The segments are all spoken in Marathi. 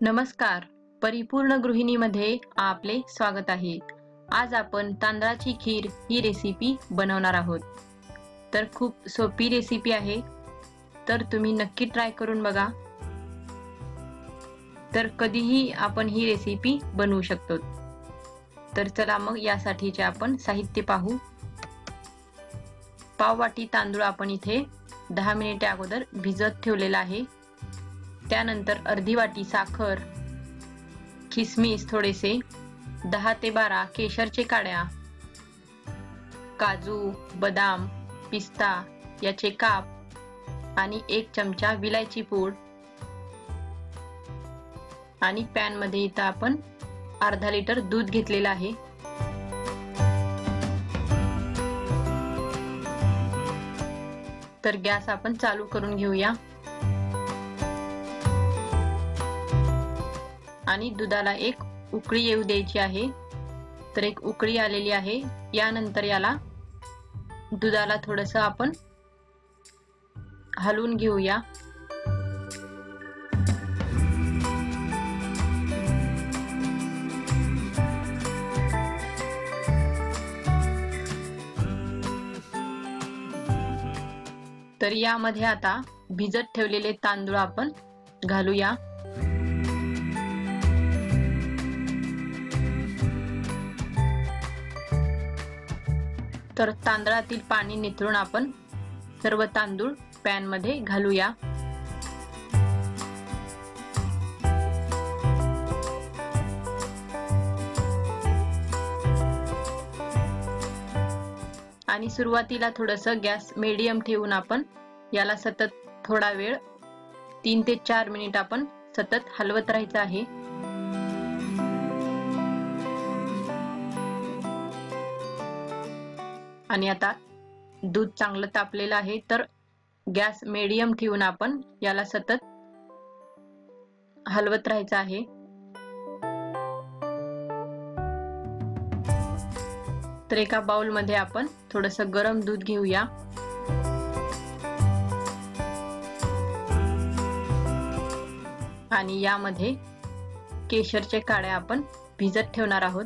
नमस्कार. परिपूर्ण गृहिणीमध्ये आपले स्वागत आहे. आज आपण तांदळाची खीर ही रेसिपी बनवणार आहोत. तर खूप सोपी रेसिपी आहे. तर तुम्ही नक्की ट्राय करून बघा. तर कधीही आपण ही रेसिपी बनवू शकतो. तर चला मग यासाठीचे आपण साहित्य पाहू. पाव वाटी तांदूळ आपण इथे 10 मिनिटे अगोदर भिजत ठेवलेला आहे. त्यानंतर अर्धी वाटी साखर, किसमिस थोडेसे, 10 ते 12 केशरचे काड्या, काजू, बदाम, पिस्ता याचे काप आणि 1 चमचा विलायची पूड आणि पॅन मध्ये इथं आपण अर्धा लिटर दूध घेतलेलं आहे. तर गॅस आपण चालू करून घेऊया आणि दुधाला एक उकळी येऊ द्यायची आहे. तर एक उकळी आलेली आहे. यानंतर याला दुधाला थोडंसं आपण हलवून घेऊया. तर यामध्ये आता भिजत ठेवलेले तांदूळ आपण घालूया. तर तांदळातील पाणी निथळून आपण सर्व तांदूळ पॅन मध्ये घालूया. आणि सुरुवातीला थोडंसं गॅस मीडियम ठेवून आपण याला सतत थोडा वेळ 3 ते 4 मिनिट आपण सतत हलवत राहायचं आहे. आणि आता दूध चांगलं तापलेलं आहे. तर गॅस मीडियम ठेवून आपण याला सतत हलवत राहायचं आहे. तर एका बाउल मध्ये आपण थोडंसं गरम दूध घेऊया. आणि यामध्ये केशरचे काड्या आपण भिजत ठेवणार आहोत.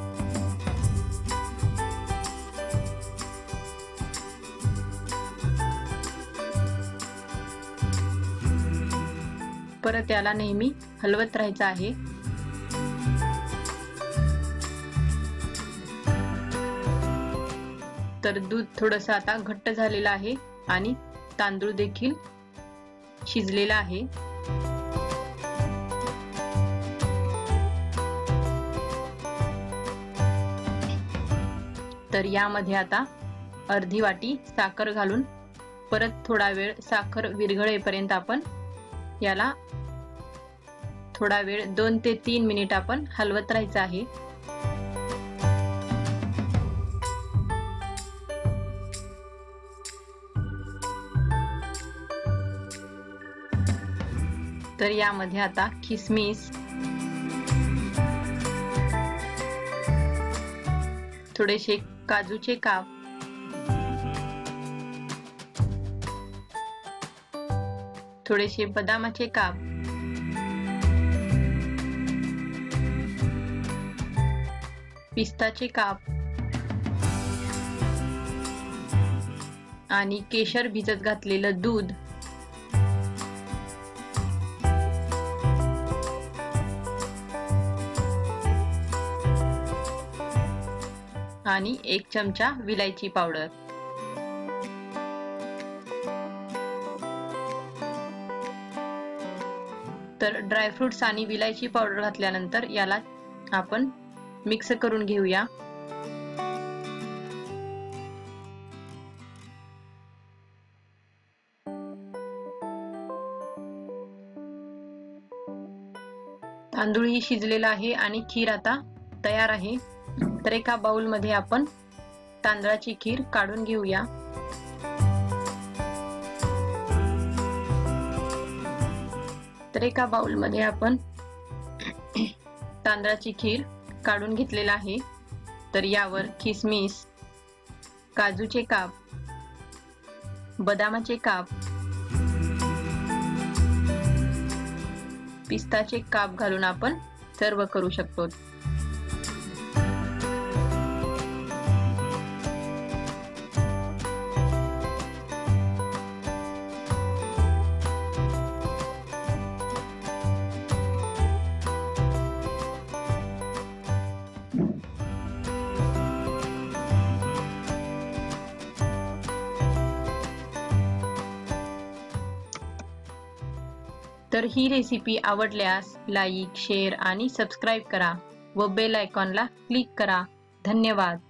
परत याला नेहमी हलवत राहायचं आहे. तर दूध थोडंसं आता घट्ट झालेलं आहे आणि तांदूळ देखील शिजलेला आहे. तर यामध्ये आता अर्धी वाटी साखर घालून परत थोडा वेळ साखर विरघळेपर्यंत आपण याला थोडा वेळ 2 ते 3 मिनिट आपण हलवत राहायचं आहे. तर यामध्ये आता किसमिस, थोडेसे काजूचे काप, थोडेसे बदामाचे काप, पिस्ताचे काप आणि केशर भिजत घातलेलं दूध आणि 1 चमचा विलायची पावडर. तर ड्रायफ्रुट्स आणि विलायची पावडर घातल्यानंतर याला आपण मिक्स करून घेऊया. तांदूळ ही शिजलेला आहे आणि खीर आता तयार आहे. तर एका बाउल मध्ये आपण तांदळाची खीर काढून घेऊया. तर एका बाउल मध्ये आपण तांदळाची खीर काढून घेतलेला आहे. तर यावर किसमिस, काजूचे काप, बदामाचे काप पिस्ताचे काप घालून आपण सर्व करू शकतो। तर ही रेसिपी आवडल्यास लाईक, शेअर आणि सबस्क्राईब करा व बेल आयकॉनला क्लिक करा। धन्यवाद।